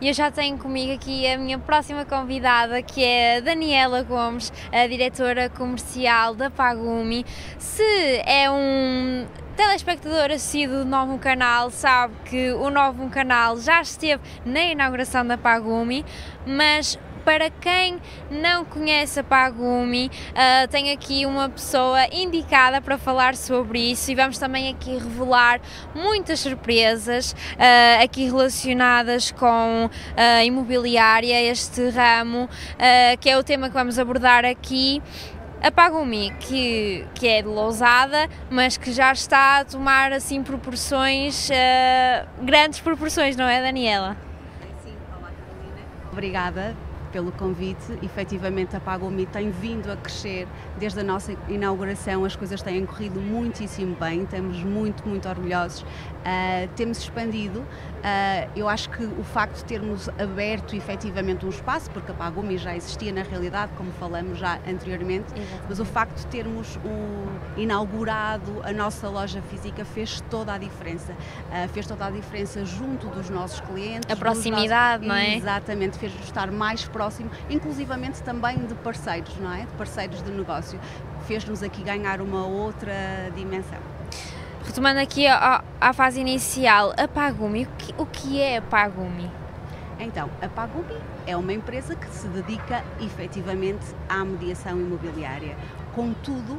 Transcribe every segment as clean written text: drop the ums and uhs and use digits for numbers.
e eu já tenho comigo aqui a minha próxima convidada, que é a Daniela Gomes, a diretora comercial da Pagumi. Se é um telespectador assíduo do Novo Canal, sabe que o Novo Canal já esteve na inauguração da Pagumi, mas para quem não conhece a Pagumi, tenho aqui uma pessoa indicada para falar sobre isso, e vamos também aqui revelar muitas surpresas aqui relacionadas com a imobiliária, este ramo, que é o tema que vamos abordar aqui. A Pagumi, que é de Lousada, mas que já está a tomar assim proporções, grandes proporções, não é, Daniela? Sim, olá Carolina. Obrigada pelo convite. Efetivamente a Pagumi tem vindo a crescer desde a nossa inauguração, as coisas têm corrido muitíssimo bem, estamos muito orgulhosos, temos expandido. Eu acho que o facto de termos aberto efetivamente um espaço, porque a Pagumi já existia na realidade, como falamos já anteriormente, mas o facto de termos inaugurado a nossa loja física fez toda a diferença. Fez toda a diferença junto dos nossos clientes. A proximidade, não é? Exatamente, fez-nos estar mais próximo, inclusivamente também de parceiros, não é? De parceiros de negócio. Fez-nos aqui ganhar uma outra dimensão. Retomando aqui à fase inicial, a Pagumi, o que é a Pagumi? Então, a Pagumi é uma empresa que se dedica efetivamente à mediação imobiliária. Contudo,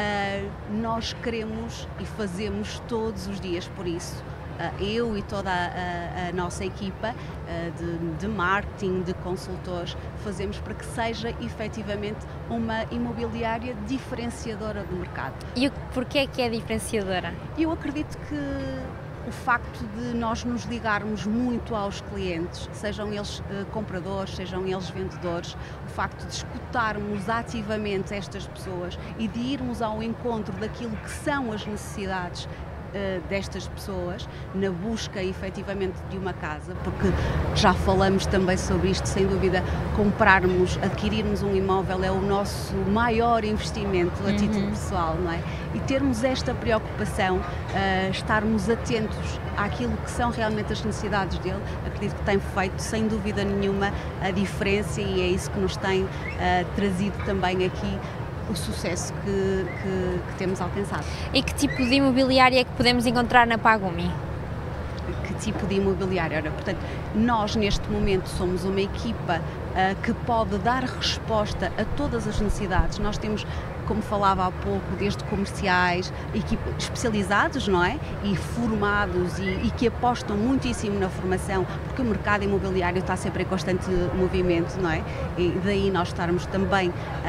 nós queremos e fazemos todos os dias por isso. Eu e toda a nossa equipa de marketing, de consultores, fazemos para que seja efetivamente uma imobiliária diferenciadora do mercado. E porquê que é diferenciadora? Eu acredito que o facto de nós nos ligarmos muito aos clientes, sejam eles compradores, sejam eles vendedores, o facto de escutarmos ativamente estas pessoas e de irmos ao encontro daquilo que são as necessidades destas pessoas na busca efetivamente de uma casa, porque já falamos também sobre isto, sem dúvida, adquirirmos um imóvel é o nosso maior investimento a título pessoal, não é? E termos esta preocupação, estarmos atentos àquilo que são realmente as necessidades dele, acredito que tem feito sem dúvida nenhuma a diferença, e é isso que nos tem trazido também aqui o sucesso que temos alcançado. E que tipo de imobiliária é que podemos encontrar na Pagumi? Que tipo de imobiliária? Ora, portanto, nós neste momento somos uma equipa que pode dar resposta a todas as necessidades. Nós temos, como falava há pouco, desde comerciais, especializados, não é? E formados e que apostam muitíssimo na formação, porque o mercado imobiliário está sempre em constante movimento, não é? E daí nós estarmos também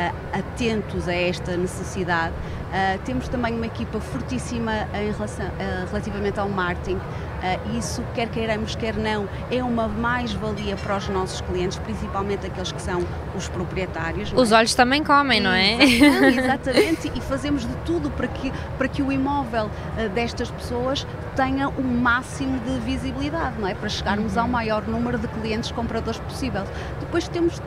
atentos a esta necessidade. Temos também uma equipa fortíssima relativamente ao marketing. Isso, quer queiramos, quer não, é uma mais-valia para os nossos clientes, principalmente aqueles que são os proprietários. Os olhos também comem, não é? Exatamente, e fazemos de tudo para que o imóvel destas pessoas tenha o máximo de visibilidade, não é? Para chegarmos ao maior número de clientes compradores possível. Depois temos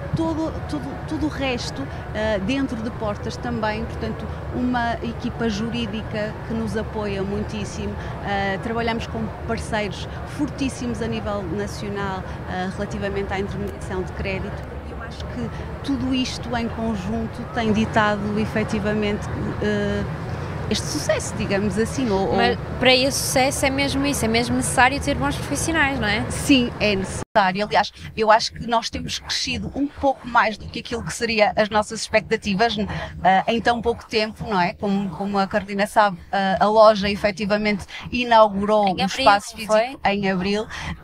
todo o resto dentro de portas também, portanto, uma equipa jurídica que nos apoia muitíssimo. Trabalhamos com parceiros fortíssimos a nível nacional relativamente à intermediação de crédito. Eu acho que tudo isto em conjunto tem ditado efetivamente este sucesso, digamos assim. Mas para esse sucesso é mesmo isso, é mesmo necessário ter bons profissionais, não é? Sim, é necessário. Aliás, eu acho que nós temos crescido um pouco mais do que aquilo que seria as nossas expectativas em tão pouco tempo, não é? Como a Carolina sabe, a loja efetivamente inaugurou um espaço físico em abril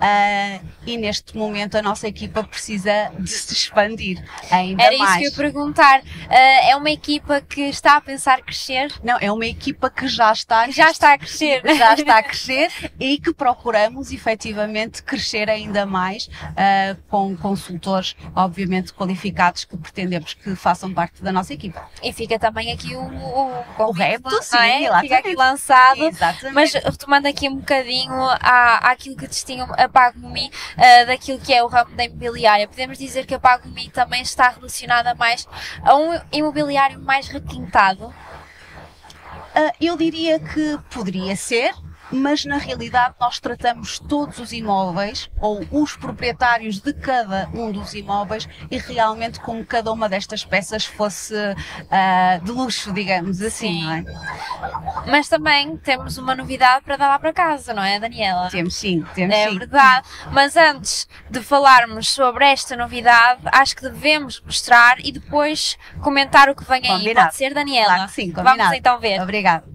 e neste momento a nossa equipa precisa de se expandir ainda mais. Era isso que eu ia perguntar. É uma equipa que está a pensar crescer? Não, é uma equipa que já está a crescer. Já está a crescer e que procuramos efetivamente crescer ainda mais com consultores, obviamente, qualificados que pretendemos que façam parte da nossa equipa. E fica também aqui o repto, sim, é? Fica aqui lançado. Exatamente. Mas retomando aqui um bocadinho àquilo que distingue a Pagumi daquilo que é o ramo da imobiliária, podemos dizer que a Pagumi também está relacionada mais a um imobiliário mais requintado? Eu diria que poderia ser, mas na realidade nós tratamos todos os imóveis ou os proprietários de cada um dos imóveis e realmente como cada uma destas peças fosse de luxo, digamos assim, Sim. não é? Mas também temos uma novidade para dar lá para casa, não é, Daniela? Temos sim, temos É sim. verdade, mas antes de falarmos sobre esta novidade, acho que devemos mostrar e depois comentar o que vem aí. Combinado. Pode ser, Daniela? Claro que sim, combinado. Vamos então ver. Obrigada.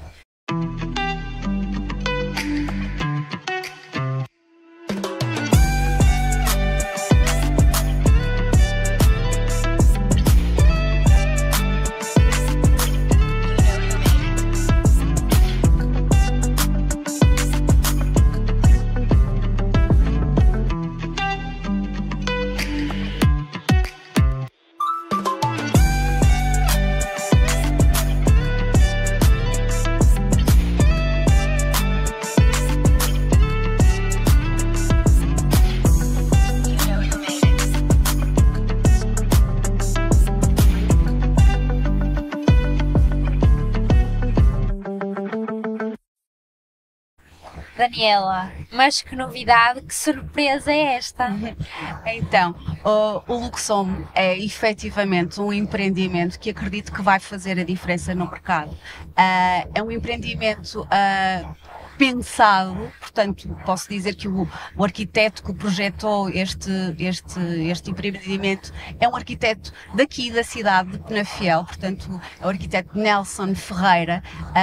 Daniela, mas que novidade, que surpresa é esta? Então, o Luxom é efetivamente um empreendimento que acredito que vai fazer a diferença no mercado. É um empreendimento pensado, portanto, posso dizer que o arquiteto que projetou este empreendimento é um arquiteto daqui da cidade de Penafiel, portanto, é o arquiteto Nelson Ferreira.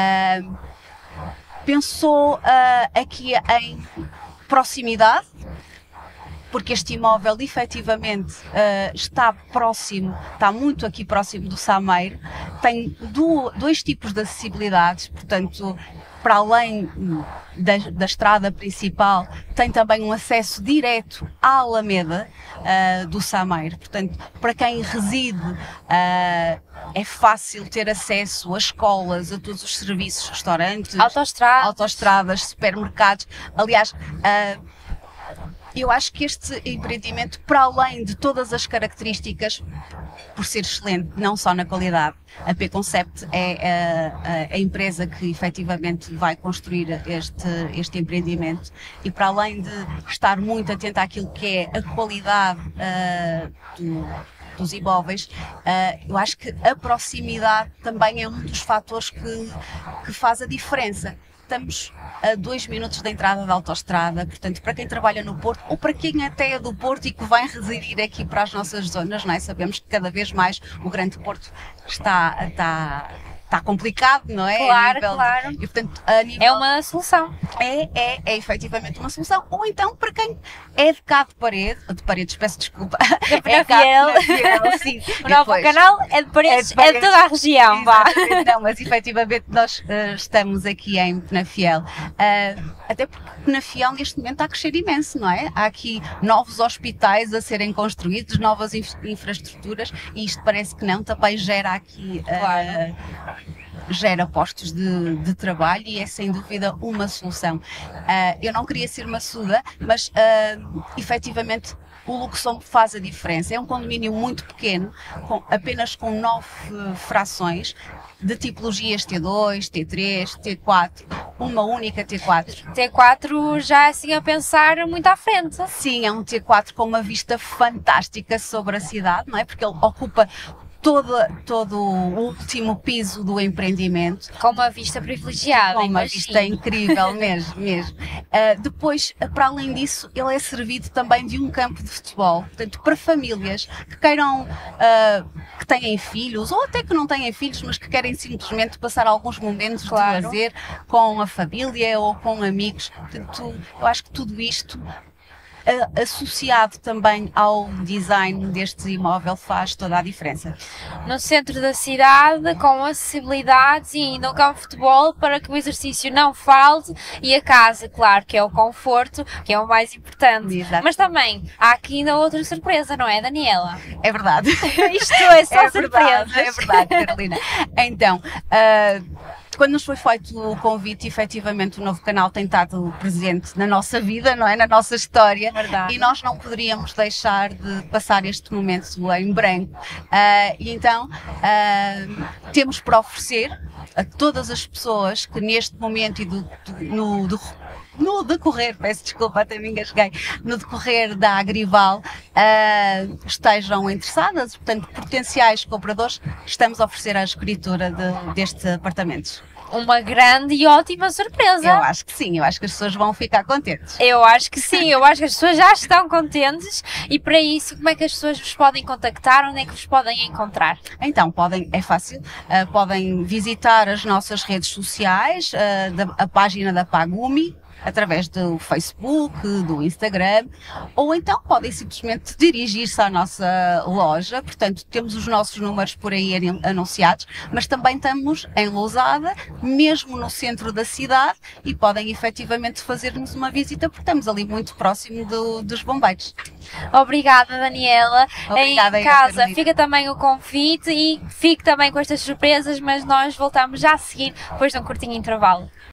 Pensou aqui em proximidade, porque este imóvel efetivamente está próximo, está muito aqui próximo do Sameiro, tem dois tipos de acessibilidades, portanto, para além da estrada principal, tem também um acesso direto à Alameda do Sameiro, portanto, para quem reside é fácil ter acesso a escolas, a todos os serviços, restaurantes, autoestradas, supermercados. Aliás, eu acho que este empreendimento, para além de todas as por ser excelente, não só na qualidade, a P-Concept é a empresa que efetivamente vai construir este empreendimento e para além de estar muito atenta àquilo que é a qualidade dos imóveis, eu acho que a proximidade também é um dos fatores que faz a diferença. Estamos a 2 minutos da entrada da autoestrada, portanto, para quem trabalha no Porto ou para quem até é do Porto e que vai residir aqui para as nossas zonas, não é? Sabemos que cada vez mais o Grande Porto está complicado, não é? Claro, claro. E, portanto, é uma solução. É efetivamente uma solução. Ou então, para quem é de cá de Paredes, peço desculpa. De Penafiel. Sim. O novo canal é de Paredes, é de toda a região. Não, mas efetivamente nós estamos aqui em Penafiel. Até porque Penafiel neste momento está a crescer imenso, não é? Há aqui novos hospitais a serem construídos, novas infraestruturas e isto parece que não, também gera aqui... gera postos de trabalho e é sem dúvida uma solução. Eu não queria ser maçuda, mas efetivamente o Luxom faz a diferença. É um condomínio muito pequeno, apenas com 9 frações, de tipologias T2, T3, T4, uma única T4. T4 já assim a pensar muito à frente. Sim, é um T4 com uma vista fantástica sobre a cidade, não é? Porque ele ocupa todo o último piso do empreendimento. Com uma vista privilegiada, com uma vista incrível mesmo. Depois, para além disso, ele é servido também de um campo de futebol. Portanto, para famílias que queiram, que têm filhos, ou até que não têm filhos, mas que querem simplesmente passar alguns momentos de lazer com a família ou com amigos. Portanto, eu acho que tudo isto associado também ao design deste imóvel faz toda a diferença. No centro da cidade, com acessibilidades e ainda um campo de futebol para que o exercício não falte e a casa, claro, que é o conforto, que é o mais importante. Exato. Mas também há aqui ainda outra surpresa, não é, Daniela? É verdade. Isto é só surpresa. É verdade, Carolina. Então, quando nos foi feito o convite, efetivamente o novo canal tem estado presente na nossa vida, não é? Na nossa história. Verdade. E nós não poderíamos deixar de passar este momento em branco. E então temos para oferecer a todas as pessoas que neste momento e no decorrer, peço desculpa, até me engasguei, no decorrer da Agrival, estejam interessadas, portanto, potenciais compradores, estamos a oferecer a escritura destes apartamentos. Uma grande e ótima surpresa. Eu acho que sim, eu acho que as pessoas vão ficar contentes. Eu acho que sim, eu acho que as pessoas já estão contentes e para isso como é que as pessoas vos podem contactar, onde é que vos podem encontrar? Então, é fácil, podem visitar as nossas redes sociais, a página da Pagumi, através do Facebook, do Instagram, ou então podem simplesmente dirigir-se à nossa loja, portanto temos os nossos números por aí anunciados, mas também estamos em Lousada, mesmo no centro da cidade, e podem efetivamente fazer-nos uma visita, porque estamos ali muito próximo dos bombeiros. Obrigada, Daniela. Obrigada, em casa fica também o convite e fique também com estas surpresas, mas nós voltamos já a seguir depois de um curtinho intervalo.